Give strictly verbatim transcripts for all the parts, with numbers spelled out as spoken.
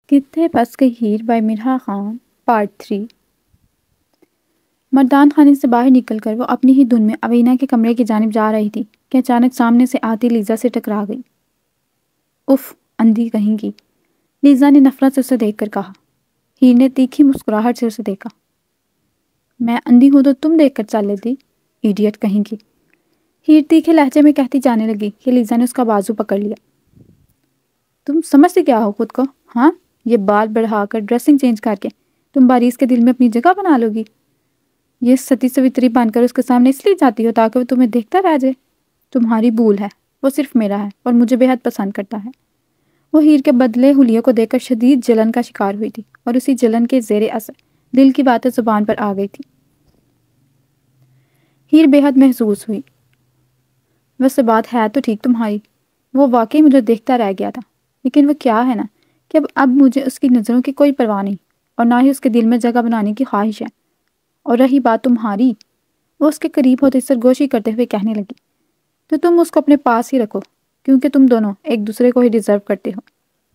کتنے پس کے Heer by Mirha Khan part three. مردان خانے سے باہر نکل کر وہ اپنی ہی دھن میں اوینہ کے کمرے کی جانب جا رہی تھی کہ اچانک سامنے سے آتی لیزا سے ٹکرا گئی۔ اف، اندھی کہیں گی، لیزا نے نفرت سے اسے دیکھ کر کہا۔ ہیر نے تیکھی مسکراہٹ سے اسے دیکھا۔ میں اندھی ہوں تو تم دیکھ کر چل لیتی، ایڈیٹ کہیں گی، ہیر تیکھے لہجے میں کہتی جانے لگی کہ لیزا نے اس کا بازو پکڑ لیا۔ تم سمجھتے کیا ہو خود کو، ہاں؟ یہ بال بڑھا کر ڈریسنگ چینج کر کے تم باریس کے دل میں اپنی جگہ بنا لو گی۔ یہ ستی سوتری بن کر اس کے سامنے اس لیے جاتی ہو تاکہ وہ تمہیں دیکھتا رہ جائے۔ تمہاری بھول ہے، وہ صرف میرا ہے اور مجھے بے حد پسند کرتا ہے۔ وہ ہیر کے بدلے حلیے کو دیکھ کر شدید جلن کا شکار ہوئی تھی اور اسی جلن کے زیر اثر دل کی باتیں زبان پر آ گئی تھی۔ ہیر بے حد محسوس ہوئی۔ ویسے بات ہے تو ٹھیک تمہاری، وہ واقعی مجھے دیکھتا رہ گیا تھا، لیکن وہ کیا ہے نا کہ اب اب مجھے اس کی نظروں کی کوئی پرواہ نہیں اور نہ ہی اس کے دل میں جگہ بنانے کی خواہش ہے۔ اور رہی بات تمہاری، وہ اس کے قریب ہوتے سرگوشی کرتے ہوئے کہنے لگی، تو تم اس کو اپنے پاس ہی رکھو کیونکہ تم دونوں ایک دوسرے کو ہی ڈیزرو کرتے ہو۔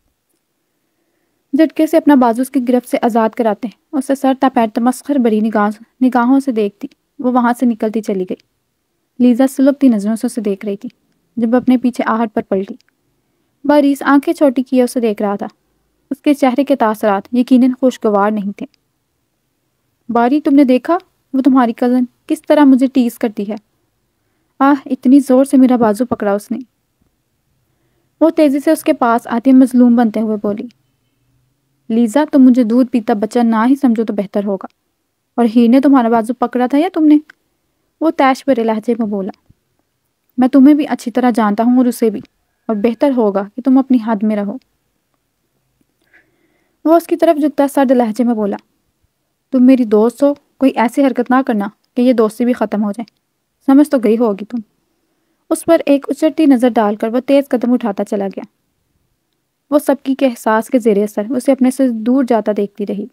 جھٹکے سے اپنا بازو اس کی گرفت سے آزاد کراتے ہیں اسے سر تا پیر تمسخر بری نگاہ نگاہوں سے دیکھتی وہ وہاں سے نکلتی چلی گئی۔ لیزا سلگتی نظروں سے اسے دیکھ رہی تھی جب اپنے پیچھے آہٹ پر پلٹی۔ باریس آنکھیں چھوٹی کیے اسے دیکھ رہا تھا۔ اس کے چہرے کے تاثرات یقیناً خوشگوار نہیں تھے۔ باری، تم نے دیکھا وہ تمہاری کزن کس طرح مجھے ٹیز کرتی ہے؟ آہ، اتنی زور سے میرا بازو پکڑا اس نے۔ وہ تیزی سے اس کے پاس آتی مظلوم بنتے ہوئے بولی، لیزا تم مجھے دودھ پیتا بچہ نہ ہی سمجھو تو بہتر ہوگا۔ اور ہیر نے تمہارا بازو پکڑا تھا یا تم نے؟ وہ تیش بھرے لہجے میں بولا، میں تمہیں بھی اچھی طرح جانتا ہوں اور اسے بھی، اور بہتر ہوگا کہ تم اپنی حد میں رہو۔ وہ اس کی طرف جھکتا سرد لہجے میں بولا، تم میری دوست ہو، کوئی ایسی حرکت نہ کرنا کہ یہ دوستی بھی ختم ہو جائے، سمجھ تو گئی ہوگی تم۔ اس پر ایک اچرتی نظر ڈال کر وہ تیز قدم اٹھاتا چلا گیا۔ وہ سب کی کے احساس کے زیر اثر اسے اپنے سے دور جاتا دیکھتی رہی۔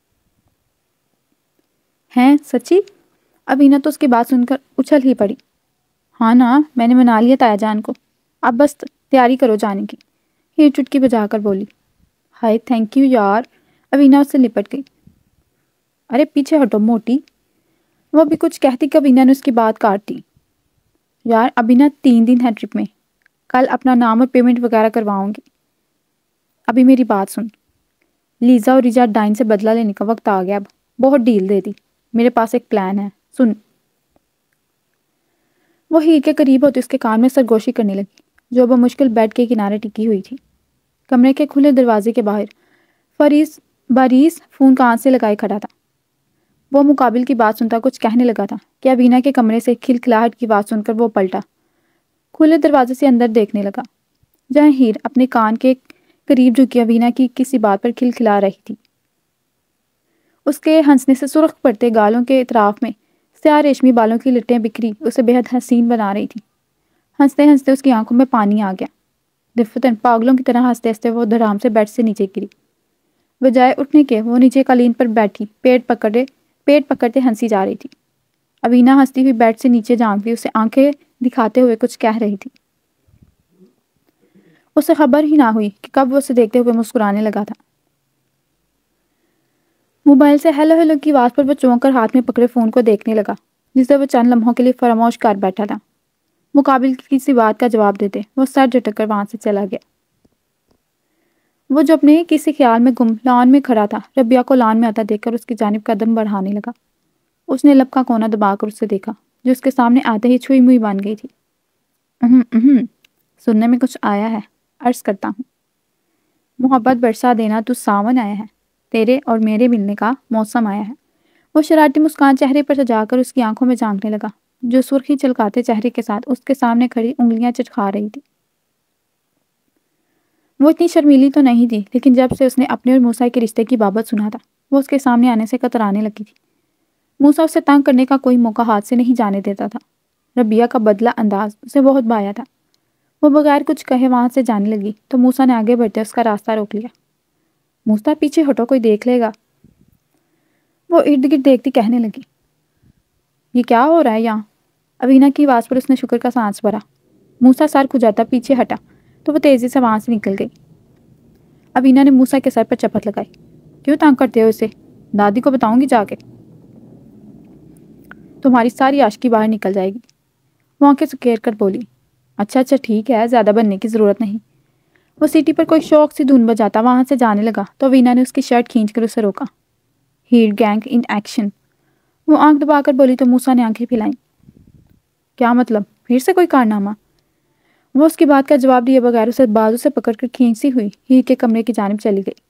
ہیں سچی؟ اوینہ تو اس کی بات سن کر اچھل ہی پڑی۔ ہاں نا، میں نے منا لیا تایا جان کو، اب بس تیاری کرو جانے کی، ہیر چٹکی بجا کر بولی۔ ہائے تھینک یو یار، اوینہ اس سے لپٹ گئی۔ ارے پیچھے ہٹو موٹی، وہ بھی کچھ کہتی کہ اوینہ نے اس کی بات کاٹ دی۔ یار اوینہ تین دن ہے ٹرپ میں، کل اپنا نام اور پیمنٹ وغیرہ کرواؤں گی۔ ابھی میری بات سن، لیزا اور ریجا ڈائن سے بدلہ لینے کا وقت آ گیا، اب بہت ڈیل دے دی، میرے پاس ایک پلان ہے، سن۔ وہ ہیر کے قریب ہوتے اس کے کان میں سرگوشی کرنے لگی جو بمشکل بیڈ کے کنارے ٹکی ہوئی تھی۔ کمرے کے کھلے دروازے کے باہر فریس باریس فون کان سے لگائے کھڑا تھا۔ وہ مقابل کی بات سنتا کچھ کہنے لگا تھا کہ اوینہ کے کمرے سے کھلکھلاہٹ کی بات سن کر وہ پلٹا، کھلے دروازے سے اندر دیکھنے لگا جہاں ہیر اپنے کان کے قریب جھکی اوینہ کی کسی بات پر کھلکھلا رہی تھی۔ اس کے ہنسنے سے سرخ پڑتے گالوں کے اطراف میں سیاہ ریشمی بالوں کی لٹیں بکھری اسے بے حد حسین بنا رہی تھی۔ ہنستے ہنستے اس کی آنکھوں میں پانی آ گیا۔ دفتن پاگلوں کی طرح ہنستے ہنستے وہ دھڑام سے بیڈ سے نیچے گری۔ بجائے اٹھنے کے وہ نیچے قالین پر بیٹھی پیٹ پکڑے پیٹ پکڑتے ہنسی جا رہی تھی۔ اوینہ ہنستی ہوئی بیڈ سے نیچے جھانک دی اسے آنکھیں دکھاتے ہوئے کچھ کہہ رہی تھی۔ اسے خبر ہی نہ ہوئی کہ کب وہ اسے دیکھتے ہوئے مسکرانے لگا تھا۔ موبائل سے ہیلو ہیلو کی آواز پر وہ چونک کر ہاتھ میں پکڑے فون کو دیکھنے لگا جسے وہ چند لمحوں کے لیے فراموش کر بیٹھا تھا۔ مقابل کی کسی بات کا جواب دیتے وہ سر جھٹک کر وہاں سے چلا گیا۔ وہ جو اپنے کسی خیال میں گم لان میں کھڑا تھا ربیہ کو لان میں آتا دیکھ کر اس کی جانب قدم بڑھانے لگا۔ اس نے لب کا کونا دبا کر اسے دیکھا جو اس کے سامنے آتے ہی چھوئی موئی بن گئی تھی۔ اہم اہم سننے میں کچھ آیا ہے، عرض کرتا ہوں، محبت برسا دینا تو ساون آیا ہے، تیرے اور میرے ملنے کا موسم آیا ہے۔ وہ شرارتی مسکان چہرے پر سجا کر اس کی آنکھوں میں جھانکنے لگا جو سرخی چلکاتے چہرے کے ساتھ اس کے سامنے کھڑی انگلیاں چٹکا رہی تھی۔ وہ اتنی شرمیلی تو نہیں تھی لیکن جب سے اس نے اپنے اور موسیٰ کے رشتے کی بابت سنا تھا وہ اس کے سامنے آنے سے کترانے لگی تھی۔ موسیٰ اسے تنگ کرنے کا کوئی موقع ہاتھ سے نہیں جانے دیتا تھا۔ ربیہ کا بدلہ انداز اسے بہت بھایا تھا۔ وہ بغیر کچھ کہے وہاں سے جانے لگی تو موسیٰ نے آگے بڑھتے اس کا راستہ روک لیا۔ موسیٰ پیچھے ہٹو، کوئی دیکھ لے گا۔ وہ ارد گرد دیکھتی کہنے لگی، یہ کیا ہو رہا ہے یہاں؟ اوینہ کی آواز پر اس نے شکر کا سانس بھرا۔ موسیٰ سر کھجاتا پیچھے ہٹا تو وہ تیزی سے وہاں سے نکل گئی۔ ابینا نے موسیٰ کے سر پر چپت لگائی. کیوں تانگ کرتے ہو اسے؟ دادی کو بتاؤں گی جا کے. تمہاری ساری عاشقی باہر نکل جائے گی. وہ آنکھیں سکیر کر بولی. اچھا اچھا ٹھیک ہے، زیادہ بننے کی ضرورت نہیں. وہ سیٹی پر کوئی شوق سی دھن بجاتا وہاں سے جانے لگا تو وینا نے اس کی شرٹ کھینچ کر اسے روکا. Hate gang in action. وہ آنکھ دبا کر بولی تو موسیٰ نے آنکھیں پھیلائیں. کیا مطلب؟ پھر سے کوئی کارنامہ؟ وہ اس کی بات کا جواب دیے بغیر اسے بازو سے پکڑ کر کھینچتی ہوئی ہیر کے کمرے کی جانب چلی گئی.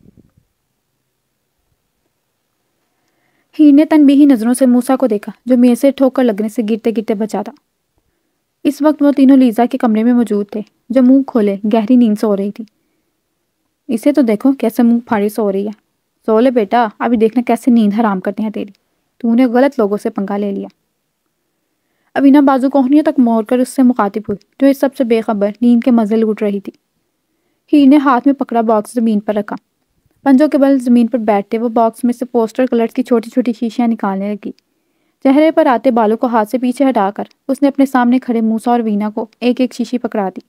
ہیر نے تنبیہی نظروں سے موسیٰ کو دیکھا جو میز سے ٹھوکر لگنے سے گرتے گرتے بچا تھا. اس وقت وہ تینوں لیزا کے کمرے میں موجود تھے جو منہ کھولے گہری نیند سو رہی تھی. اسے تو دیکھو کیسے منہ پھاڑی سو رہی ہے. سو لے بیٹا، ابھی دیکھنا کیسے نیند حرام کرتے ہیں تیری. تو نے غلط لوگوں سے پنگا لے لیا. ابینا بازو کوہنیوں تک موڑ کر اس سے مخاطب ہوئی جو اس سب سے بے خبر نیند کے مزے لوٹ رہی تھی. ہیر نے ہاتھ میں پکڑا باکس زمین پر رکھا. پنجوں کے بل زمین پر بیٹھتے وہ باکس میں سے پوسٹر کلرز کی چھوٹی چھوٹی شیشیاں نکالنے لگی. چہرے پر آتے بالوں کو ہاتھ سے پیچھے ہٹا کر اس نے اپنے سامنے کھڑے موسیٰ اور وینا کو ایک ایک شیشی پکڑا دی.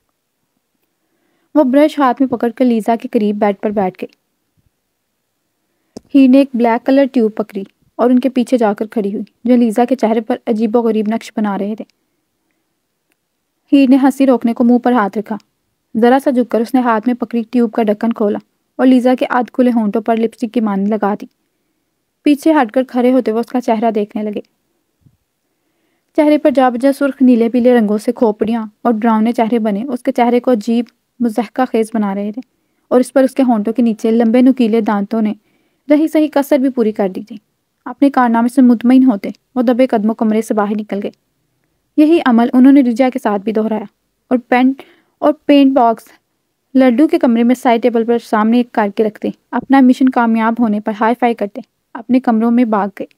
وہ برش ہاتھ میں پکڑ کر لیزا کے قریب بیڈ پر بیٹھ گئی. ہیر نے ایک بلیک کلر ٹیوب پکڑی اور ان کے پیچھے جا کر کھڑی ہوئی جو لیزا کے چہرے پر عجیب و غریب نقش بنا رہے تھے. ہیر نے ہنسی روکنے کو منہ پر ہاتھ رکھا. ذرا سا جھک کر اس نے ہاتھ میں پکڑی ٹیوب کا ڈھکن کھولا اور لیزا کے آدھ کھلے ہونٹوں پر لپسٹک کی مانی لگا دی. پیچھے ہٹ کر کھڑے ہوتے وہ اس کا چہرہ دیکھنے لگے. چہرے پر جا بجا سرخ نیلے پیلے رنگوں سے کھوپڑیاں اور ڈراؤنے چہرے بنے اس کے چہرے کو عجیب مضحکہ خیز بنا رہے تھے اور اس پر اس کے ہونٹوں کے نیچے لمبے نکیلے دانتوں نے رہی سہی کسر بھی پوری کر دی تھی. اپنے کارنامے سے مطمئن ہوتے وہ دبے قدموں کمرے سے باہر نکل گئے. یہی عمل انہوں نے رجا کے ساتھ بھی دہرایا اور پینٹ اور پینٹ باکس لڈو کے کمرے میں سائڈ ٹیبل پر سامنے کر کے رکھتے اپنا مشن کامیاب ہونے پر ہائی فائی کرتے اپنے کمروں میں بھاگ گئے.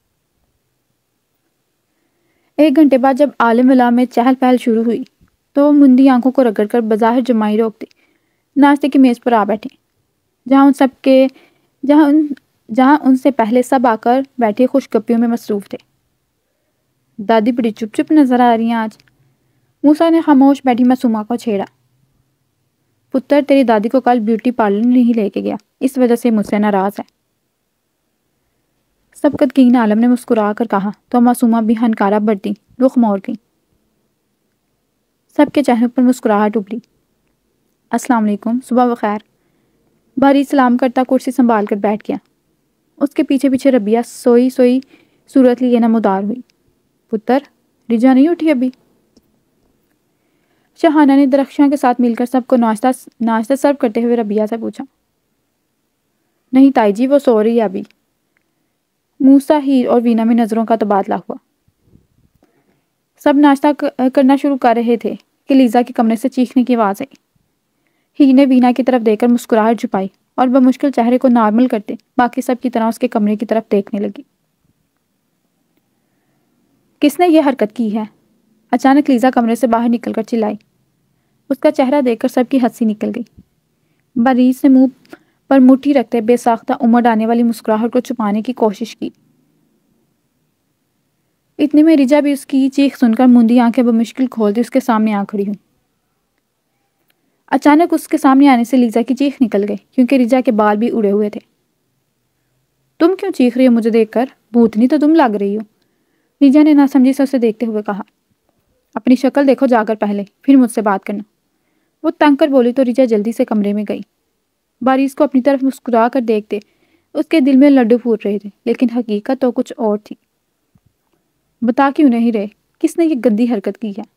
ایک گھنٹے بعد جب عالم ولا میں چہل پہل شروع ہوئی تو وہ مندی آنکھوں کو رگڑ کر بظاہر جمائی روکتے ناشتے کی میز پر آ بیٹھے جہاں ان سب کے جہاں ان جہاں ان سے پہلے سب آ کر بیٹھے خوش گپیوں میں مصروف تھے. دادی بڑی چپ چپ نظر آ رہی ہیں آج. موسیٰ نے خاموش بیٹھی معصومہ کو چھیڑا. پتر تیری دادی کو کل بیوٹی پارلر نہیں لے کے گیا اس وجہ سے مجھ سے ناراض ہے. سبقتگین عالم نے مسکرا کر کہا تو معصومہ بھی ہنکارا بڑھتی رخ موڑ گئی. سب کے چہروں پر مسکراہٹ ابھری. السلام علیکم، صبح بخیر. بھاری سلام کرتا کرسی سنبھال کر بیٹھ گیا. اس کے پیچھے پیچھے ربیہ سوئی سوئی صورت لیے نمودار ہوئی. پتر رجا نہیں اٹھی ابھی؟ شہانہ نے درخشاں کے ساتھ مل کر سب کو ناشتہ ناشتہ سرو کرتے ہوئے ربیہ سے پوچھا. نہیں تائی جی، وہ سو رہی ہے ابھی. موسیٰ، ہیر اور وینا میں نظروں کا تبادلہ ہوا. سب ناشتہ کرنا شروع کر رہے تھے کہ لیزا کے کمرے سے چیخنے کی آواز آئی. ہیر نے وینا کی طرف دیکھ کر مسکراہٹ چھپائی اور بمشکل چہرے کو نارمل کرتے باقی سب کی طرح اس کے کمرے کی طرف دیکھنے لگی. کس نے یہ حرکت کی ہے؟ اچانک لیزا کمرے سے باہر نکل کر چلائی. اس کا چہرہ دیکھ کر سب کی ہنسی نکل گئی. باریس نے منہ پر مٹھی رکھتے بے ساختہ امڑ آنے والی مسکراہٹ کو چھپانے کی کوشش کی. اتنے میں رجا بھی اس کی چیخ سن کر مندی آنکھیں بمشکل کھولتی اس کے سامنے آ کھڑی ہوئی. اچانک اس کے سامنے آنے سے لیزا کی چیخ نکل گئی کیونکہ رجا کے بال بھی اڑے ہوئے تھے. تم کیوں چیخ رہی ہو مجھے دیکھ کر؟ بھوتنی تو تم لگ رہی ہو. رجا نے ناسمجھی سے اسے دیکھتے ہوئے کہا. اپنی شکل دیکھو جا کر پہلے، پھر مجھ سے بات کرنا. وہ تنگ کر بولی تو رجا جلدی سے کمرے میں گئی. باریس کو اپنی طرف مسکرا کر دیکھتے اس کے دل میں لڈو پھوٹ رہے تھے لیکن حقیقت تو کچھ اور تھی. بتا کیوں نہیں رہے؟ کس نے یہ گندی حرکت کی ہے؟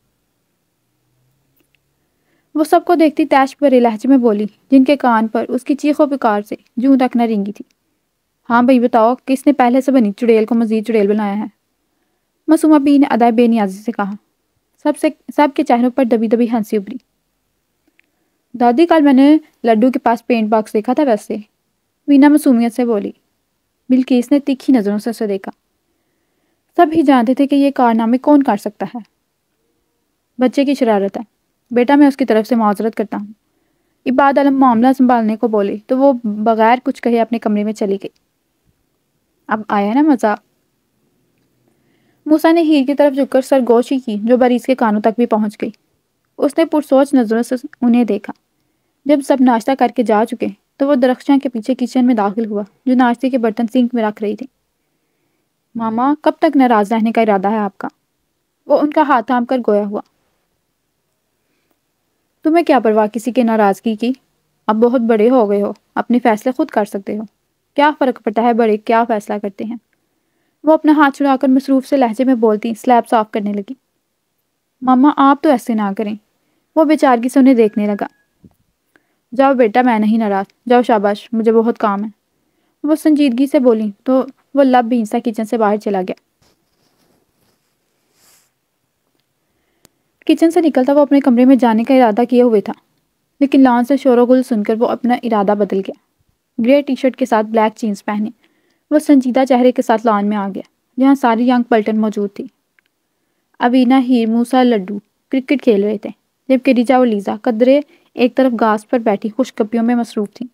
وہ سب کو دیکھتی تیش بھرے لہجے میں بولی جن کے کان پر اس کی چیخ و پکار سے جوں تک نہ رینگی تھی. ہاں بھئی بتاؤ، کس نے پہلے سے بنی چڑیل کو مزید چڑیل بنایا ہے؟ معصومہ بی نے ادائے بے نیازی سے کہا. سب سے سب کے چہروں پر دبی دبی ہنسی ابھری. دادی کل میں نے لڈو کے پاس پینٹ باکس دیکھا تھا ویسے. وینا معصومیت سے بولی. بلقیس نے تیکھی نظروں سے اسے دیکھا. سب ہی جانتے تھے کہ یہ کارنامے کون کر سکتا ہے. بچے کی شرارت ہے بیٹا، میں اس کی طرف سے معذرت کرتا ہوں. عباد علم معاملہ سنبھالنے کو بولے تو وہ بغیر کچھ کہے اپنے کمرے میں چلی گئی. اب آیا نا مزہ. موسیٰ نے ہیر کی طرف جھک کر سرگوشی کی جو باریس کے کانوں تک بھی پہنچ گئی. اس نے پرسوچ نظروں سے انہیں دیکھا. جب سب ناشتہ کر کے جا چکے تو وہ درخشاں کے پیچھے کچن میں داخل ہوا جو ناشتے کے برتن سنک میں رکھ رہی تھی۔ ماما کب تک ناراض رہنے کا ارادہ ہے آپ کا؟ وہ ان کا ہاتھ تھام کر گویا ہوا۔ تمہیں کیا پرواہ کسی کے ناراضگی کی؟ اب بہت بڑے ہو گئے ہو، اپنے فیصلے خود کر سکتے ہو، کیا فرق پڑتا ہے بڑے کیا فیصلہ کرتے ہیں؟ وہ اپنا ہاتھ چھڑا کر مصروف سے لہجے میں بولتی سلیب صاف کرنے لگی۔ ماما آپ تو ایسے نہ کریں۔ وہ بیچارگی سے انہیں دیکھنے لگا۔ جاؤ بیٹا میں نہیں ناراض، جاؤ شاباش مجھے بہت کام ہے۔ وہ سنجیدگی سے بولی تو وہ لب بھینسا کچن سے باہر چلا گیا۔ کچن سے نکلتا وہ اپنے کمرے میں جانے کا ارادہ کیے ہوئے تھا، لیکن لان سے شور و غل سن کر وہ اپنا ارادہ بدل گیا۔ گرے ٹی شرٹ کے ساتھ بلیک جینز پہنے وہ سنجیدہ چہرے کے ساتھ لان میں آ گیا جہاں ساری ینگ پلٹن موجود تھی۔ اوینا، ہیر، موسا، لڈو کرکٹ کھیل رہے تھے جبکہ ریجا اور لیزا قدرے ایک طرف گھاس پر بیٹھی خوش گپیوں میں مصروف تھیں۔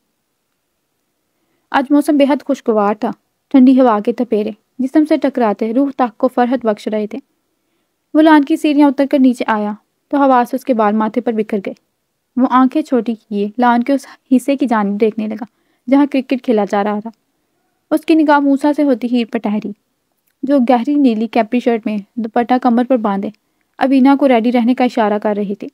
آج موسم بے حد خوشگوار تھا۔ ٹھنڈی ہوا کے تھپیرے جسم سے ٹکراتے روح تک کو فرحت بخش رہے تھے۔ وہ لان کی سیڑھیاں اتر کر نیچے آیا تو ہوا سے اس کے بال ماتھے پر بکھر گئے۔ وہ آنکھیں چھوٹی کیے لان کے اس حصے کی جانب دیکھنے لگا جہاں کرکٹ کھیلا جا رہا تھا۔ اس کی نگاہ موسا سے ہوتی ہیر پر ٹہری جو گہری نیلی کیپری شرٹ میں دوپٹہ کمر پر باندھے اوینا کو ریڈی رہنے کا اشارہ کر رہی تھی۔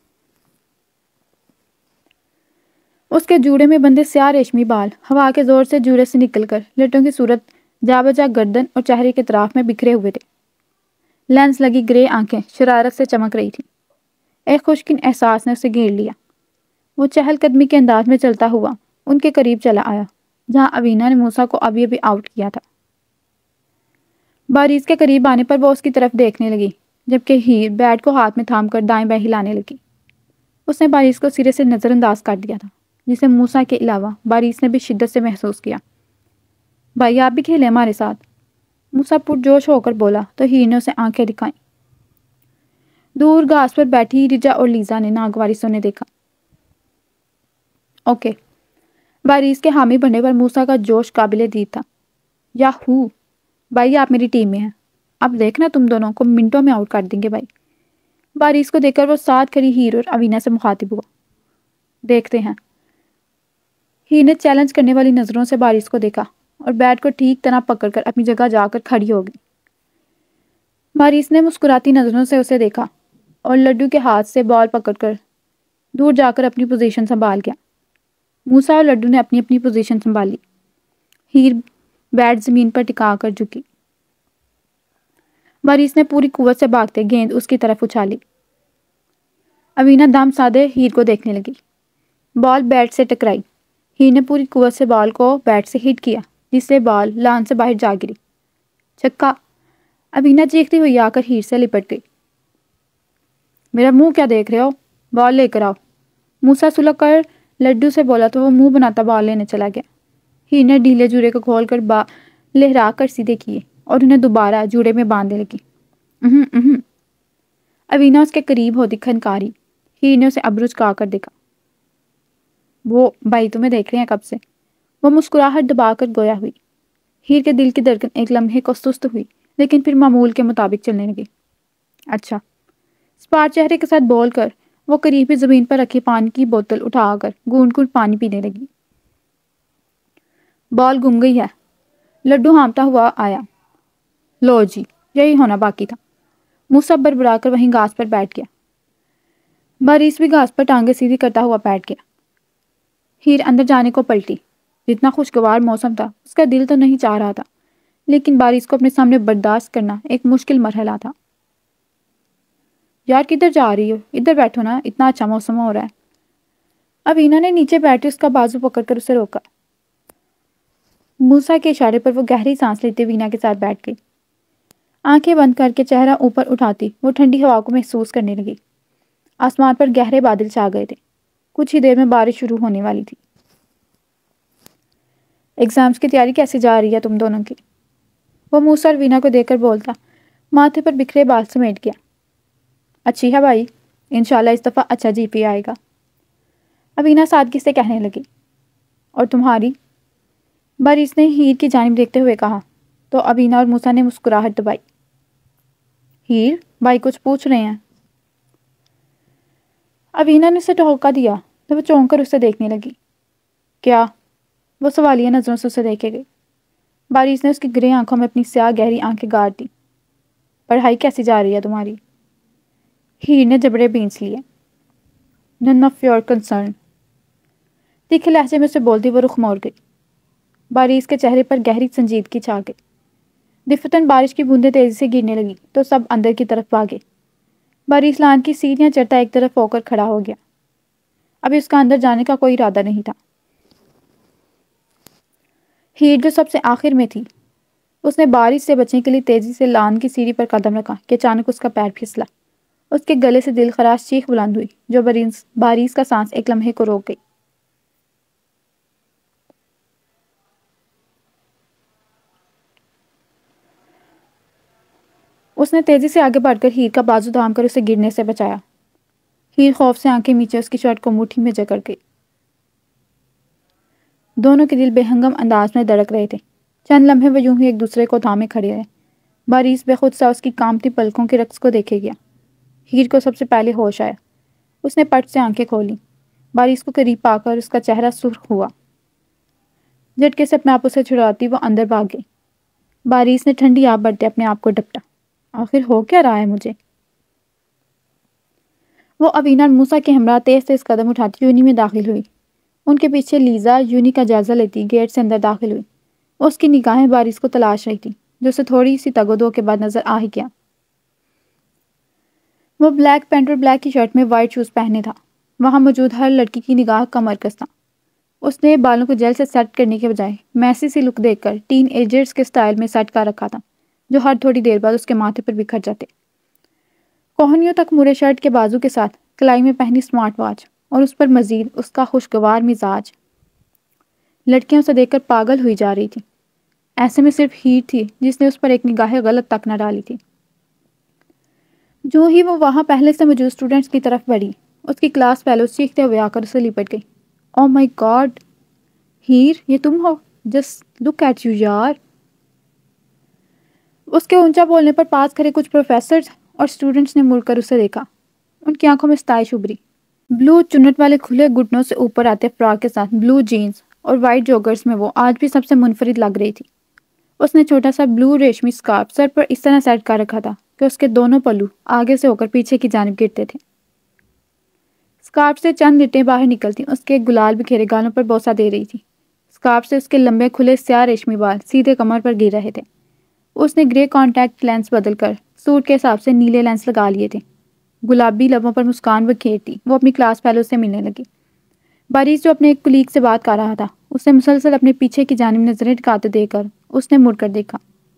اس کے جوڑے میں بندھے سیاہ ریشمی بال ہوا کے زور سے جوڑے سے نکل کر لٹوں کی صورت جا بجا گردن اور چہرے کے اطراف میں بکھرے ہوئے تھے۔ لینس لگی گرے آنکھیں شرارت سے چمک رہی تھی۔ ایک خوشکن احساس نے اسے گھیر لیا۔ وہ چہل قدمی کے انداز میں چلتا ہوا ان کے قریب چلا آیا جہاں اوینا نے موسا کو ابھی ابھی آؤٹ کیا تھا۔ باریز کے قریب آنے پر وہ اس کی طرف دیکھنے لگی جبکہ ہیر بیٹ کو ہاتھ میں تھام کر دائیں بائیں ہلانے لگی۔ اس نے باریز کو سرے سے نظر انداز کر دیا تھا جسے موسا کے علاوہ باریز نے بھی شدت سے محسوس کیا۔ بھائی آپ بھی کھیلیں ہمارے ساتھ؟ موسا پرجوش ہو کر بولا تو ہیر نے اسے آنکھیں دکھائیں۔ دور گھاس پر بیٹھی ریجا اور لیزا نے ناگواری سے انہیں دیکھا۔ اوکے۔ باریز کے حامی بننے پر موسا کا جوش قابل دید تھا۔ یاہو! بھائی آپ میری ٹیم میں ہیں، اب دیکھنا تم دونوں کو منٹوں میں آؤٹ کر دیں گے بھائی۔ باریز کو دیکھ کر وہ ساتھ کھڑی ہیر اور اوینا سے مخاطب ہوا۔ دیکھتے ہیں۔ ہیر نے چیلنج کرنے والی نظروں سے باریز کو دیکھا اور بیٹ کو ٹھیک طرح پکڑ کر اپنی جگہ جا کر کھڑی ہو گئی۔ باریز نے مسکراتی نظروں سے اسے دیکھا اور لڈو کے ہاتھ سے بال پکڑ کر دور جا کر اپنی پوزیشن سنبھال گیا۔ موسا اور لڈو نے اپنی اپنی پوزیشن سنبھالی۔ ہیر بیٹ زمین پر ٹکا کر جھکی۔ باریز نے پوری قوت سے بھاگتے گیند اس کی طرف اچھالی۔ اوینا دم سادے ہیر کو دیکھنے لگی۔ بال بیٹ سے ٹکرائی۔ ہیر نے پوری قوت سے بال کو بیٹ سے ہٹ کیا جس سے بال لان سے باہر جا گری۔ چھکا! اوینا چیختی ہوئی آ کر ہیر سے لپٹ گئی۔ میرا منہ کیا دیکھ رہے ہو؟ بال لے کر آؤ۔ موسا سلگ کر لڈو سے بولا تو وہ منہ بناتا بال لینے چلا گیا۔ ہیر نے ڈھیلے جوڑے کو کھول کر با لہرا کر سیدھے کیے اور انہیں دوبارہ جوڑے میں باندھنے لگی۔ اہم اہم۔ اوینا اس کے قریب ہوتی کھنکاری۔ ہیر نے اسے ابرو جھکا کر دیکھا۔ وہ بھائی تمہیں دیکھ رہے ہیں کب سے؟ وہ مسکراہٹ دبا کر گویا ہوئی۔ ہیر کے دل کی دھڑکن ایک لمحے کو سست ہوئی لیکن پھر معمول کے مطابق چلنے لگی۔ اچھا۔ سپاٹ چہرے کے ساتھ بول کر وہ قریبی زمین پر رکھی پانی کی بوتل اٹھا کر گونڈ گونڈ پانی پینے لگی۔ بال گم گئی ہے۔ لڈو ہامتا ہوا آیا۔ لو جی، یہی ہونا باقی تھا۔ موسا بربرا کر وہیں گھاس پر بیٹھ گیا۔ باریز بھی گھاس پر ٹانگیں سیدھی کرتا ہوا بیٹھ گیا۔ ہیر اندر جانے کو پلٹی۔ جتنا خوشگوار موسم تھا اس کا دل تو نہیں چاہ رہا تھا لیکن باریز کو اپنے سامنے برداشت کرنا ایک مشکل مرحلہ تھا۔ یار کدھر جا رہی ہو؟ ادھر بیٹھو نا، اتنا اچھا موسم ہو رہا ہے۔ اوینا نے نیچے بیٹھے اس کا بازو پکڑ کر اسے روکا۔ موسا کے اشارے پر وہ گہری سانس لیتے وینا کے ساتھ بیٹھ گئی۔ آنکھیں بند کر کے چہرہ اوپر اٹھاتی وہ ٹھنڈی ہوا کو محسوس کرنے لگی۔ آسمان پر گہرے بادل چھا گئے تھے۔ کچھ ہی دیر میں بارش شروع ہونے والی تھی۔ ایگزامز کی تیاری کیسے جا رہی ہے تم دونوں کی؟ وہ موسا اور وینا کو دیکھ کر بولتا ماتھے پر بکھرے بال سمیٹ گیا۔ اچھی ہے بھائی، انشاءاللہ اس دفعہ اچھا جی پی آئے گا۔ اوینا سادگی سے کہنے لگی۔ اور تمہاری؟ باریز نے ہیر کی جانب دیکھتے ہوئے کہا تو اوینا اور موسا نے مسکراہٹ دبائی۔ ہیر، بھائی کچھ پوچھ رہے ہیں؟ اوینا نے اسے ٹھوکا دیا تو وہ چونک کر اسے دیکھنے لگی۔ کیا؟ وہ سوالیہ نظروں سے اسے دیکھے گئی۔ بارش نے اس کی گرے آنکھوں میں اپنی سیاہ گہری آنکھیں گاڑ دی۔ پڑھائی کیسی جا رہی ہے تمہاری؟ ہیر نے جبڑے بھینس لیے۔ None of your concern۔ تیکھے لہجے میں اسے بولتی وہ رخ موڑ گئی۔ بارش کے چہرے پر گہری سنجیدگی چھا گئی۔ دفتن بارش کی بوندیں تیزی سے گرنے لگی تو سب اندر کی طرف بھاگے۔ بارش لان کی سیڑھیاں چڑھتا ایک طرف ہو کر کھڑا ہو گیا۔ ابھی اس کا اندر جانے کا کوئی ارادہ نہیں تھا۔ ہیر جو سب سے آخر میں تھی، اس نے بارش سے بچنے کے لیے تیزی سے لان کی سیڑھی پر قدم رکھا کہ اچانک اس کا پیر پھسلا۔ اس کے گلے سے دل خراش چیخ بلند ہوئی جو بارش کا سانس ایک لمحے کو روک گئی۔ اس نے تیزی سے آگے بڑھ کر ہیر کا بازو تھام کر اسے گرنے سے بچایا۔ ہیر خوف سے آنکھیں میچے اس کی شرٹ کو مٹھی میں جکڑ گئی۔ دونوں کے دل بے ہنگم انداز میں دھڑک رہے تھے۔ چند لمحے وہ یوں ہی ایک دوسرے کو تھامے کھڑے رہے۔ بارش بے خود سا اس کی کامتی پلکوں کے رقص کو دیکھے گیا۔ ہیر کو سب سے پہلے ہوش آیا۔ اس نے پٹ سے آنکھیں کھولی۔ بارش کو قریب پا کر اس کا چہرہ سرخ ہوا۔ جھٹکے سے اپنے آپ اسے چھڑاتی وہ اندر بھاگ گئی۔ بارش نے ٹھنڈی آب بڑھتے اپنے آپ کو ڈپٹا۔ آخر ہو کیا رہا ہے مجھے؟ وہ اوینا اور موسیٰ کے ہمراہ تیز تیز قدم اٹھاتی یونی میں داخل ہوئی۔ ان کے پیچھے لیزا یونی کا جائزہ لیتی گیٹ سے اندر داخل ہوئی۔ اس کی نگاہیں بارش کو تلاش رہی تھی جو اسے تھوڑی سی تگ و دو کے بعد نظر آ ہی گیا۔ وہ بلیک پینٹ اور بلیک کی شرٹ میں وائٹ شوز پہنے تھا۔ وہاں موجود ہر لڑکی کی نگاہ کا مرکز تھا۔ اس نے بالوں کو جیل سے سیٹ کرنے کے بجائے میسی سی لک دیکھ کر ٹین ایجرز کے سٹائل میں سیٹ کر رکھا تھا جو ہر تھوڑی دیر بعد اس کے ماتھے پر بکھر جاتے۔ کوہنیوں تک مڑے شرٹ کے بازو کے ساتھ کلائی میں پہنی سمارٹ واچ اور اس پر مزید اس کا خوشگوار مزاج۔ لڑکیاں اسے دیکھ کر پاگل ہوئی جا رہی تھی۔ ایسے میں صرف ہیر تھی جس نے اس پر ایک نگاہ غلط تک نہ ڈالی تھی۔ جو ہی وہ وہاں پہلے سے موجود اسٹوڈنٹس کی طرف بڑھی، اس کی کلاس فیلوز چیختے ہوئے آ کر اسے لپٹ گئی۔ او مائی گاڈ، ہیر یہ تم ہو؟ جسٹ لک ایٹ یو یار۔ اس کے اونچا بولنے پر پاس کھڑے کچھ پروفیسرز اور اسٹوڈنٹس نے مڑ کر اسے دیکھا۔ ان کی آنکھوں میں ستائش ابھری۔ بلو چنٹ والے کھلے گھٹنوں سے اوپر آتے فراک کے ساتھ بلو جینز اور وائٹ جوگرز میں وہ آج بھی سب سے منفرد لگ رہی تھی۔ اس نے چھوٹا سا بلو ریشمی سکارف سر پر اس طرح سیٹ کر رکھا تھا کہ اس کے دونوں پلو آگے سے ہو کر پیچھے کی جانب گرتے تھے۔ سکارف سے چند لٹیں باہر نکلتی اس کے گلال بکھیرے گالوں پر بوسہ دے رہی تھی۔ سکارف سے اس کے لمبے کھلے سیاہ ریشمی بال سیدھے کمر پر گر رہے تھے۔ اس نے گرے کانٹیکٹ لینس بدل کر سوٹ کے حساب سے نیلے لینس لگا لیے تھے۔ گلابی لبوں پر مسکان بکھیرتی وہ اپنی کلاس فیلو سے ملنے لگی۔ بارش جو اپنے ایک کلیگ سے بات کر رہا تھا اسے مسلسل اپنے پیچھے کی جانب نظریں ٹکاتے دیکھ کر اس نے مڑ کر دیکھا۔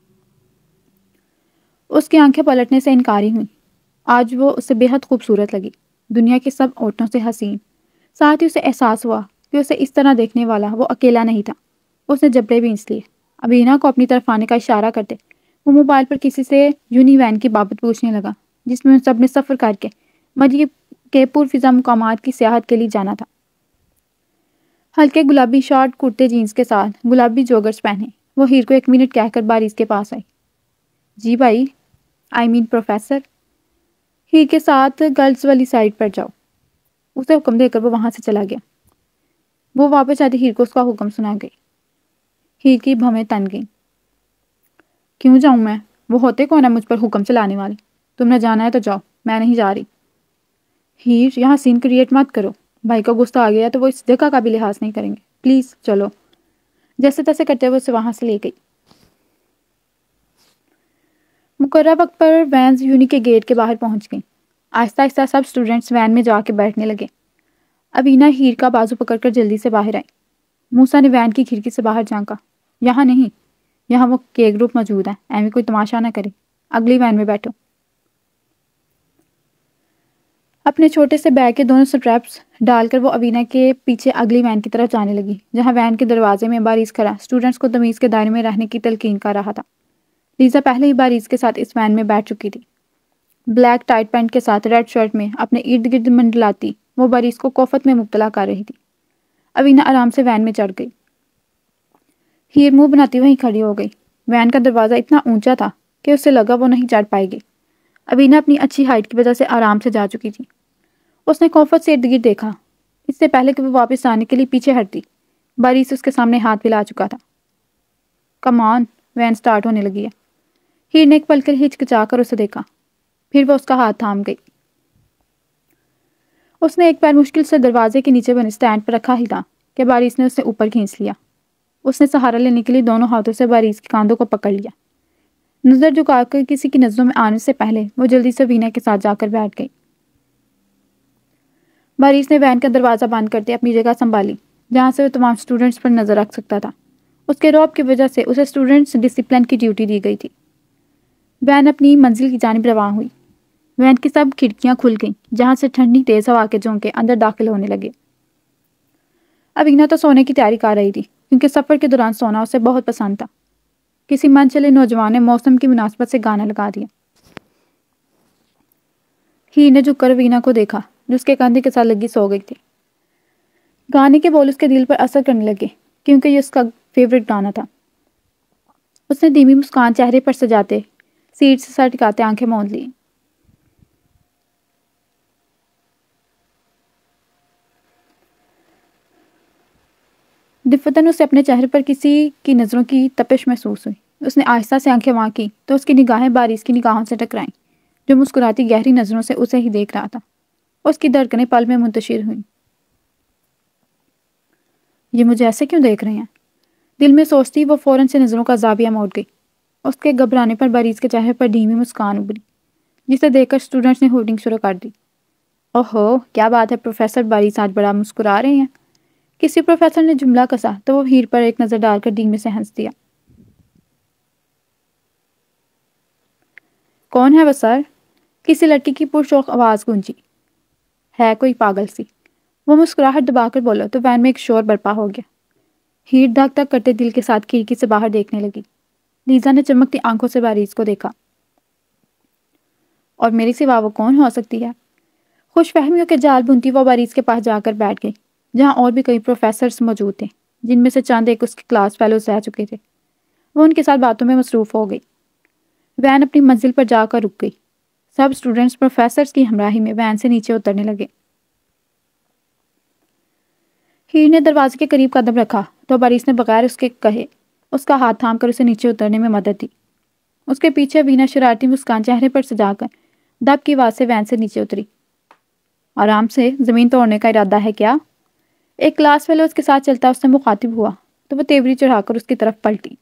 اس کی آنکھیں پلٹنے سے انکاری ہوئیں۔ آج وہ اسے بے حد خوبصورت لگی، دنیا کی سب عورتوں سے حسین۔ ساتھ ہی اسے احساس ہوا کہ اسے اس طرح دیکھنے والا وہ اکیلا نہیں تھا۔ اس نے جبڑے بھینس لیے۔ ابینا کو اپنی طرف آنے کا اشارہ کرتے وہ موبائل پر کسی سے یونی وین کی بابت پوچھنے لگا جس میں سب نے سفر کر کے مریخ کے پرفضا مقامات کی سیاحت کے لیے جانا تھا۔ ہلکے گلابی شارٹ کرتے جینز کے ساتھ گلابی جوگرز پہنے وہ ہیر کو ایک منٹ کہہ کر بارش کے پاس آئی۔ جی بھائی، آئی مین پروفیسر، ہیر کے ساتھ گرلز والی سائڈ پر جاؤ۔ اسے حکم دے کر وہ وہاں سے چلا گیا۔ وہ واپس آتی ہیر کو اس کا حکم سنا گئی۔ ہیر کی بھویں تن گئیں۔ کیوں جاؤں میں؟ وہ ہوتے کون ہے مجھ پر حکم چلانے والے؟ تم نے جانا ہے تو جاؤ، میں نہیں جا رہی۔ ہیر یہاں سین کریٹ مت کرو، بھائی کا غصہ آ گیا تو وہ اس جگہ کا بھی لحاظ نہیں کریں گے، پلیز چلو۔ جیسے تیسے کرتے ہوئے اسے وہاں سے لے گئی۔ مقررہ وقت پر وینز یونی کے گیٹ کے باہر پہنچ گئیں۔ آہستہ آہستہ سب اسٹوڈنٹس وین میں جا کے بیٹھنے لگے۔ ابینا ہیر کا بازو پکڑ کر جلدی سے باہر آئی۔ موسیٰ نے وین کی کھڑکی سے باہر جھانکا۔ یہاں نہیں، یہاں وہ کے گروپ موجود ہے، ایویں کوئی تماشا نہ کرے، اگلی وین میں بیٹھو۔ اپنے چھوٹے سے بیگ کے دونوں سٹریپس ڈال کر وہ ابینا کے پیچھے اگلی وین کی طرف جانے لگی جہاں وین کے دروازے میں بارش کھڑا اسٹوڈنٹس کو تمیز کے دائرے میں رہنے کی تلقین کر رہا تھا۔ لیزا پہلے ہی بارش کے ساتھ اس وین میں بیٹھ چکی تھی۔ بلیک ٹائٹ پینٹ کے ساتھ ریڈ شرٹ میں اپنے ارد گرد منڈلاتی وہ بارش کو کوفت میں مبتلا کر رہی تھی۔ ابینا آرام سے وین میں چڑھ گئی۔ ہیر منہ بناتی وہیں کھڑی ہو گئی۔ وین کا دروازہ اتنا اونچا تھا کہ اسے لگا وہ نہیں چڑھ پائے گی۔ ابینا اپنی اچھی ہائٹ کی وجہ سے آرام سے جا چکی تھی۔ اس نے کوفت سے ارد گرد دیکھا۔ اس سے پہلے کہ وہ واپس آنے کے لیے پیچھے ہٹتی باریس اس کے سامنے ہاتھ پھیلا چکا تھا۔ کم آن، وین سٹارٹ ہونے لگی ہے۔ ہیر نے ایک پل کے ہچکچا کر اسے دیکھا، پھر وہ اس کا ہاتھ تھام گئی۔ اس نے ایک پیر مشکل سے دروازے کے نیچے بنے سٹینڈ پر رکھا ہی تھا کہ باریس نے اسے اوپر کھینچ لیا۔ اس نے سہارا لینے کے لیے دونوں ہاتھوں سے باریس کے کاندھوں کو پکڑ لیا۔ نظر جھکا کر کسی کی نظروں میں آنے سے پہلے وہ جلدی سے وینا کے ساتھ جا کر بیٹھ گئی۔ باریس نے وین کا دروازہ بند کرتے اپنی جگہ سنبھالی جہاں سے وہ تمام اسٹوڈنٹس پر نظر رکھ سکتا تھا۔ اس کے رعب کی وجہ سے اسے اسٹوڈنٹس ڈسپلن کی ڈیوٹی دی گئی تھی۔ وین اپنی منزل کی جانب روان ہوئی۔ وین کی سب کھڑکیاں کھل گئیں جہاں سے ٹھنڈی تیز ہوا کے جھونکے اندر داخل ہونے لگے۔ اوینا تو سونے کی تیاری کر رہی تھی کیونکہ سفر کے دوران سونا اسے بہت پسند تھا۔ کسی من چلے نوجوان نے موسم کی مناسبت سے گانا لگا دیا۔ ہیر نے جھک کر وینا کو دیکھا جو اس کے کندھے کے ساتھ لگی سو گئی تھی۔ گانے کے بول اس کے دل پر اثر کرنے لگے کیونکہ یہ اس کا فیوریٹ گانا تھا۔ اس نے دھیمی مسکان چہرے پر سجاتے سیٹ سے سر ٹکاتے آنکھیں موند لی۔ دفتن اسے اپنے چہرے پر کسی کی نظروں کی تپش محسوس ہوئی۔ اس نے آہستہ سے آنکھیں وہاں کی تو اس کی نگاہیں باریس کی نگاہوں سے ٹکرائیں جو مسکراتی گہری نظروں سے اسے ہی دیکھ رہا تھا۔ اس کی دھڑکنیں پل میں منتشر ہوئیں۔ یہ مجھے ایسے کیوں دیکھ رہے ہیں؟ دل میں سوچتی وہ فوراً سے نظروں کا زاویہ موڑ گئی۔ اس کے گھبرانے پر باریس کے چہرے پر دھیمی مسکان ابھری جسے دیکھ کر اسٹوڈنٹس نے ہوٹنگ شروع کر دی۔ اوہو، کیا بات ہے پروفیسر باریس آج بڑا مسکرا رہے ہیں۔ کسی پروفیسر نے جملہ کسا تو وہ ہیر پر ایک نظر ڈال کر دھیمے سے ہنس دیا۔ کون ہے وہ سر؟ کسی لڑکی کی پرشوق آواز گونجی۔ ہے کوئی پاگل سی، وہ مسکراہٹ دبا کر بولا تو وین میں ایک شور برپا ہو گیا۔ ہیر دھک دھک کرتے دل کے ساتھ کھڑکی سے باہر دیکھنے لگی۔ لیزا نے چمکتی آنکھوں سے باریس کو دیکھا۔ اور میری سوا وہ کون ہو سکتی ہے؟ خوش فہمیوں کے جال بنتی وہ باریس کے پاس جا کر بیٹھ گئی جہاں اور بھی کئی پروفیسرز موجود تھے جن میں سے چند ایک اس کے کلاس فیلوز رہ چکے تھے۔ وہ ان کے ساتھ باتوں میں مصروف ہو گئی۔ وین اپنی منزل پر جا کر رک گئی۔ سب اسٹوڈنٹس پروفیسرز کی ہمراہی میں وین سے نیچے اترنے لگے۔ ہیر نے دروازے کے قریب قدم رکھا تو باریس نے بغیر اس کے کہے اس کا ہاتھ تھام کر اسے نیچے اترنے میں مدد دی۔ اس کے پیچھے وینا شرارتی مسکان چہرے پر سجا کر دب کی آواز سے وین سے نیچے اتری۔ آرام سے، زمین توڑنے کا ارادہ ہے کیا؟ ایک کلاس فیلو اس کے ساتھ چلتا اس سے مخاطب ہوا تو وہ تیوری چڑھا کر اس کی طرف پلٹی۔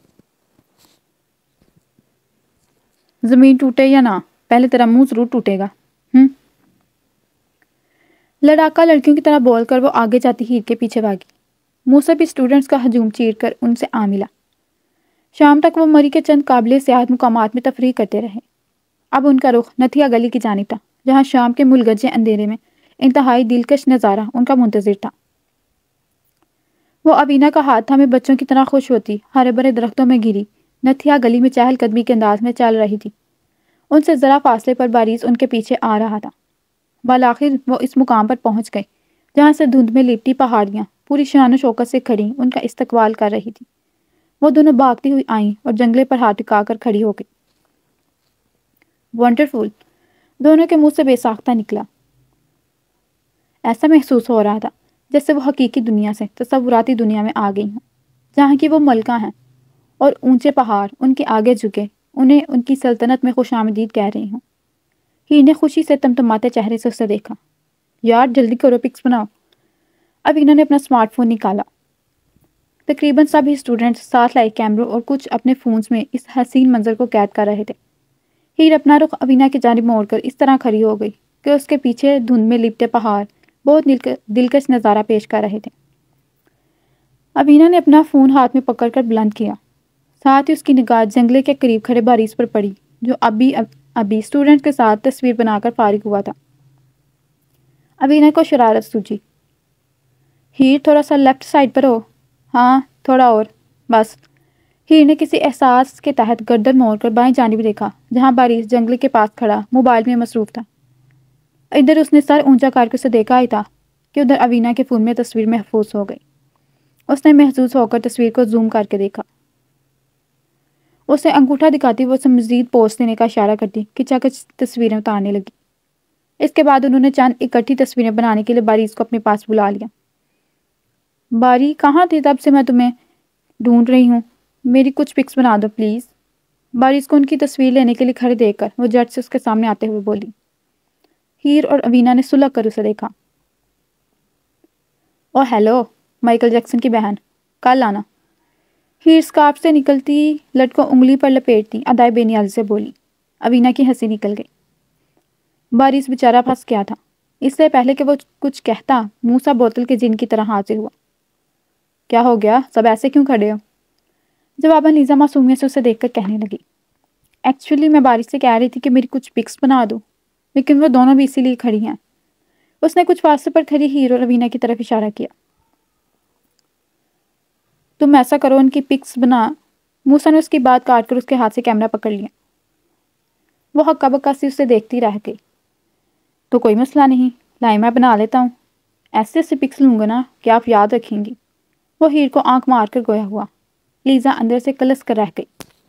زمین ٹوٹے یا نہ، پہلے تیرا منہ ضرور ٹوٹے گا۔ ہم لڑاکا لڑکیوں کی طرح بول کر وہ آگے جاتی ہیر کے پیچھے بھاگی۔ منہ سے بھی اسٹوڈنٹس کا ہجوم چیر کر ان سے آ ملا۔ شام تک وہ مری کے چند قابل سیاحت مقامات میں تفریح کرتے رہے۔ اب ان کا رخ نتھیا گلی کی جانب تھا جہاں شام کے ملگجے اندھیرے میں انتہائی دلکش نظارہ ان کا منتظر تھا۔ وہ اوینا کا ہاتھ تھامے بچوں کی طرح خوش ہوتی ہرے بھرے درختوں میں گھری نتھیا گلی میں چہل قدمی کے انداز میں چل رہی تھی۔ ان سے ذرا فاصلے پر باریس ان کے پیچھے آ رہا تھا۔ بالآخر وہ اس مقام پر پہنچ گئے جہاں سے دھند میں لپٹی پہاڑیاں پوری شان و شوکت سے کھڑی ان کا استقبال کر رہی تھی۔ وہ دونوں بھاگتی ہوئی آئیں اور جنگلے پر ہاتھ ٹکا کر کھڑی ہو گئی۔ ونڈرفل، دونوں کے منہ سے بے ساختہ نکلا۔ ایسا محسوس ہو رہا تھا جیسے وہ حقیقی دنیا سے تصوراتی دنیا میں آ گئی ہوں جہاں کی وہ ملکہ ہیں اور اونچے پہاڑ ان کے آگے جھکے انہیں ان کی سلطنت میں خوش آمدید کہہ رہی ہوں۔ ہیر نے خوشی سے تمتماتے چہرے سے اسے دیکھا۔ یار جلدی کرو، پکس بناؤ۔ اب انہوں نے اپنا سمارٹ فون نکالا۔ تقریباً سبھی اسٹوڈنٹس ساتھ لائے کیمروں اور کچھ اپنے فونز میں اس حسین منظر کو قید کر رہے تھے۔ ہیر اپنا رخ اوینا کی جانب موڑ کر اس طرح کھڑی ہو گئی کہ اس کے پیچھے دھند میں لپٹے پہاڑ بہت دلکش نظارہ پیش کر رہے تھے۔ اوینا نے اپنا فون ہاتھ میں پکڑ کر بلند کیا، ساتھ ہی اس کی نگاہ جنگلے کے قریب کھڑے باریس پر پڑی جو ابھی ابھی اسٹوڈنٹ کے ساتھ تصویر بنا کر فارغ ہوا تھا۔ اوینا کو شرارت سوچی۔ ہیر تھوڑا سا لیفٹ سائڈ پر ہو۔ ہاں تھوڑا اور، بس۔ ہیر نے کسی احساس کے تحت گردن موڑ کر بائیں جانب دیکھا جہاں باریس جنگلے کے پاس کھڑا موبائل میں مصروف تھا۔ ادھر اس نے سر اونچا کر کے اسے دیکھا ہی تھا کہ ادھر اوینا کے فون میں تصویر محفوظ ہو گئی۔ اس نے محظوظ ہو کر تصویر کو زوم کر کے دیکھا۔ اسے انگوٹھا دکھاتی وہ اسے مزید پوز دینے کا اشارہ کرتی کہ چکچ تصویریں اتارنے لگی۔ اس کے بعد انہوں نے چند اکٹھی تصویریں بنانے کے لیے باریس کو اپنے پاس بلا لیا۔ باری کہاں تھی تب سے میں تمہیں ڈھونڈ رہی ہوں، میری کچھ پکس بنا دو پلیز۔ باریس کو ان کی تصویر لینے کے لیے کھڑے دیکھ کر وہ جھٹ سے اس کے سامنے آتے ہوئے بولی۔ ہیر اور اوینا نے سلگ کر اسے دیکھا۔ او ہیلو، مائیکل جیکسن کی بہن، کل آنا۔ ہیر اسکارف سے نکلتی لٹ کو انگلی پر لپیٹتی ادائے بے نیازی سے بولی۔ اوینا کی ہنسی نکل گئی۔ باریس بیچارہ پھنس گیا تھا۔ اس سے پہلے کہ وہ کچھ کہتا، موسا بوتل کے جن کی طرح حاضر ہوا۔ کیا ہو گیا، سب ایسے کیوں کھڑے ہو؟ جواباً لیزا معصومیت سے اسے دیکھ کر کہنے لگی، ایکچولی میں باریس سے کہہ رہی تھی کہ میری کچھ پکس بنا دو، لیکن وہ دونوں بھی اسی لیے کھڑی ہیں۔ اس نے کچھ فاصلے پر کھڑی ہیر اور روینہ کی طرف اشارہ کیا۔ تم ایسا کرو، ان کی پکس بنا۔ موسا نے اس کی بات کاٹ کر اس کے ہاتھ سے کیمرہ پکڑ لیا۔ وہ ہکا بکا سی اسے دیکھتی رہ گئی۔ تو کوئی مسئلہ نہیں، لائی میں بنا لیتا ہوں، ایسے ایسے پکس لوں گا نا کہ آپ یاد رکھیں گی۔ وہ ہیر کو آنکھ مار کر گویا ہوا۔ لیزا اندر سے کلس کر رہ گئی۔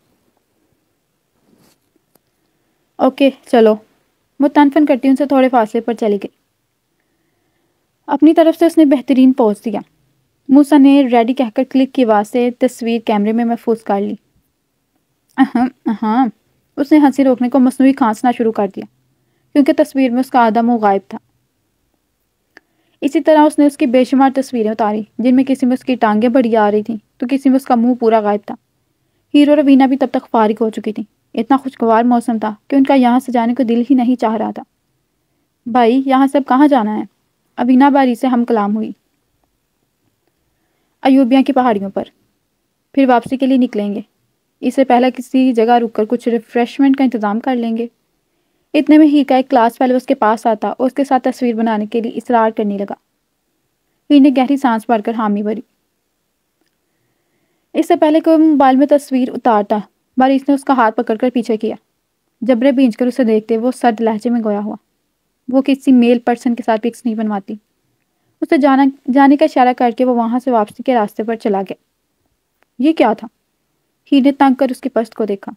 اوکے چلو، وہ تن فن کرتی ان سے تھوڑے فاصلے پر چلی گئی۔ اپنی طرف سے اس نے بہترین پوز دیا۔ موسا نے ریڈی کہہ کر کلک کی آواز سے تصویر کیمرے میں محفوظ کر لی۔ اہم اہم اس نے ہنسی روکنے کو مصنوعی کھانسنا شروع کر دیا کیونکہ تصویر میں اس کا آدھا منہ غائب تھا۔ اسی طرح اس نے اس کی بے شمار تصویریں اتاری جن میں کسی میں اس کی ٹانگیں بڑی آ رہی تھیں تو کسی میں اس کا منہ پورا غائب تھا۔ ہیر اور روینہ بھی تب تک فارغ ہو چکی تھی۔ اتنا خوشگوار موسم تھا کہ ان کا یہاں سے جانے کو دل ہی نہیں چاہ رہا تھا۔ بھائی یہاں سے اب کہاں جانا ہے؟ اوینا باری سے ہم کلام ہوئی۔ ایوبیاں کی پہاڑیوں پر، پھر واپسی کے لیے نکلیں گے۔ اس سے پہلے کسی جگہ رک کر کچھ ریفریشمنٹ کا انتظام کر لیں گے۔ اتنے میں ہیر کا ایک کلاس فیلو اس کے پاس آتا اور اس کے ساتھ تصویر بنانے کے لیے اصرار کرنے لگا۔ ہیر نے گہری سانس بھر کر حامی بھری۔ اس سے پہلے کہ وہ موبائل میں تصویر اتارتا، باریس نے اس کا ہاتھ پکڑ کر پیچھے کیا۔ جبرے بھینچ کر اسے دیکھتے وہ سرد لہجے میں گویا ہوا، وہ کسی میل پرسن کے ساتھ پکس نہیں بنواتی۔ اسے جانا جانے کا اشارہ کر کے وہ وہاں سے واپسی کے راستے پر چلا گیا۔ یہ کیا تھا؟ ہیر نے تنگ کر اس کی پشت کو دیکھا۔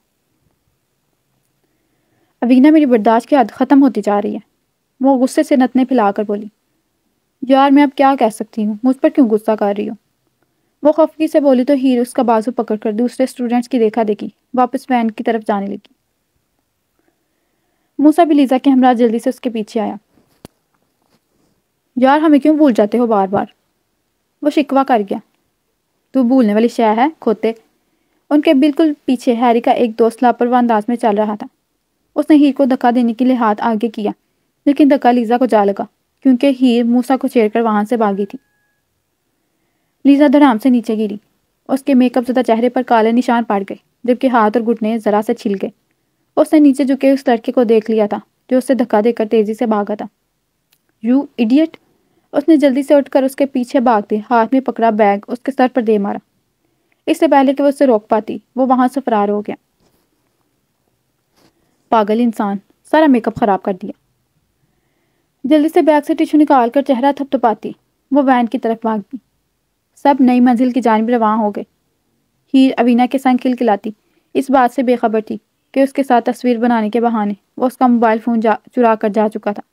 اوینا میری برداشت کی حد ختم ہوتی جا رہی ہے، وہ غصے سے نتنے پھیلا کر بولی۔ یار میں اب کیا کہہ سکتی ہوں، مجھ پر کیوں غصہ کر رہی ہو؟ وہ خفگی سے بولی تو ہیر اس کا بازو پکڑ کر دوسرے اسٹوڈنٹس کی دیکھا دیکھی واپس وین کی طرف جانے لگی۔ موسا بھی لیزا کے ہمراہ جلدی سے اس کے پیچھے آیا۔ یار ہمیں کیوں بھول جاتے ہو بار بار؟ وہ شکوہ کر گیا۔ تو بھولنے والی شے ہے کھوتے۔ ان کے بالکل پیچھے ہیری کا ایک دوست لاپرواہ انداز میں چل رہا تھا۔ اس نے ہیر کو دھکا دینے کے لیے ہاتھ آگے کیا لیکن دھکا لیزا کو جا لگا کیونکہ ہیر موسا کو چھیڑ کر وہاں سے بھاگی تھی۔ لیزا دھڑام سے نیچے گری۔ اس کے میک اپ زدہ چہرے پر کالے نشان پڑ گئے جبکہ ہاتھ اور گھٹنے ذرا سے چھل گئے۔ اس نے نیچے جھکے اس لڑکے کو دیکھ لیا تھا جو اسے دھکا دے کر تیزی سے بھاگا تھا۔ You idiot! اس نے جلدی سے اٹھ کر اس کے پیچھے بھاگتے ہاتھ میں پکڑا بیگ اس کے سر پر دے مارا۔ اس سے پہلے کہ وہ اسے روک پاتی وہ وہاں سے فرار ہو گیا۔ پاگل انسان، سارا میک اپ خراب کر دیا۔ جلدی سے بیگ سے ٹیشو نکال کر چہرہ تھپ تھپاتی وہ وین کی طرف بھاگ گئی۔ سب نئی منزل کی جانب رواں ہو گئے۔ ہیر اوینا کے سنگ کھلکھلاتی اس بات سے بے خبر تھی کہ اس کے ساتھ تصویر بنانے کے بہانے وہ اس کا موبائل فون جا چرا کر جا چکا تھا۔